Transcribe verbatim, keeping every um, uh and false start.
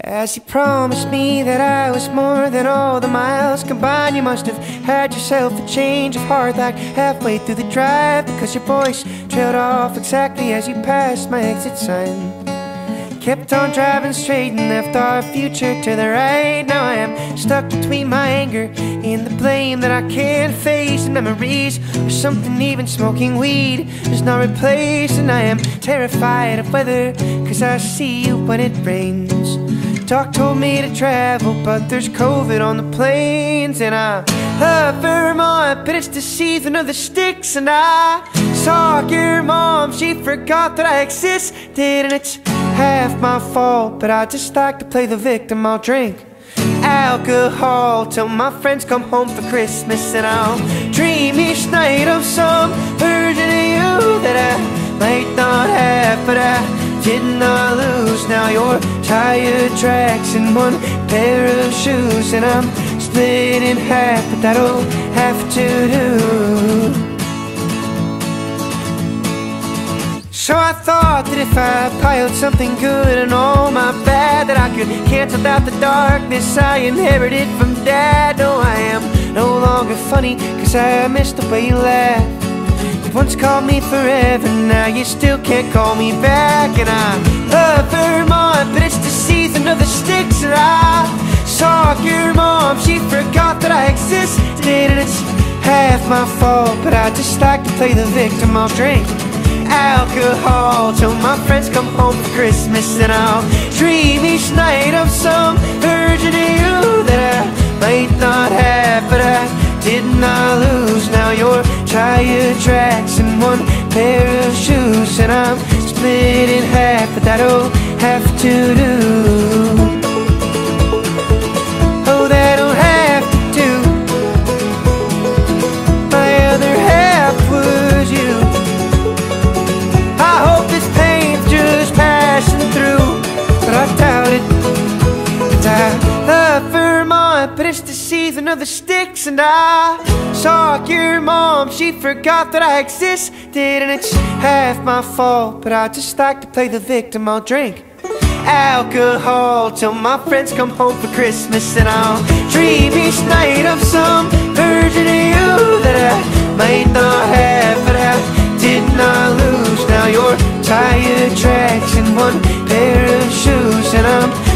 As you promised me that I was more than all the miles combined, you must have had yourself a change of heart like halfway through the drive, because your voice trailed off exactly as you passed my exit sign. Kept on driving straight and left our future to the right. Now I am stuck between my anger and the blame that I can't face, and memories or something even smoking weed does not replace. And I am terrified of weather, cause I see you when it rains. Doc told me to travel, but there's COVID on the planes. And I love Vermont, but it's the season of the sticks. And I saw your mom, she forgot that I existed, and it's half my fault, but I just like to play the victim. I'll drink alcohol till my friends come home for Christmas, and I'll dream each night of some version of you that I might not have, but I did not lose. Now you're tire tracks and one pair of shoes, and I'm split in half, but that'll have to do. So I thought that if I piled something good and all my bad, that I could cancel out the darkness I inherited from Dad. No, I am no longer funny, cause I miss the way you laugh. You once called me forever, now you still can't call me back. And I love Vermont, but it's the season of the sticks. And I saw your mom, she forgot that I existed, and it's half my fault, but I just like to play the victim. I'll drink alcohol till my friends come home for Christmas, and I'll dream each night of some version of you that I might not have, but I did not lose. Now you're tire tracks and one pair of shoes, and I'm split in half, but that'll have to do. Oh, that'll have to do. My other half was you. I hope this pain's just passing through, but I doubt it. And I love Vermont, but it's the season of the sticks. And I saw your mom, she forgot that I existed, and it's half my fault, but I just like to play the victim. I'll drink alcohol till my friends come home for Christmas, and I'll dream each night of some version of you that I might not have, but I did not lose. Now you're tire tracks and one pair of shoes, and I'm